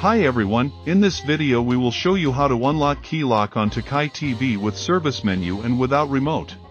Hi everyone, in this video we will show you how to unlock key lock on Takai TV with service menu and without remote.